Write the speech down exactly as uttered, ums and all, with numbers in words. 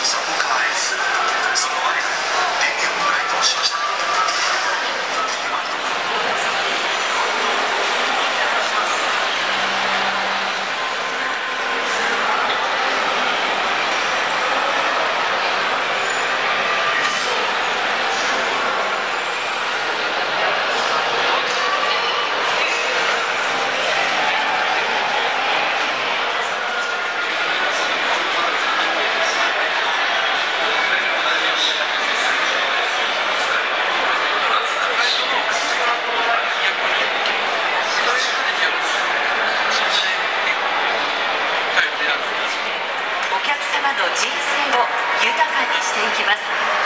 そこからアイス、その我らが電源を該当しました。 お客様の人生を豊かにしていきます。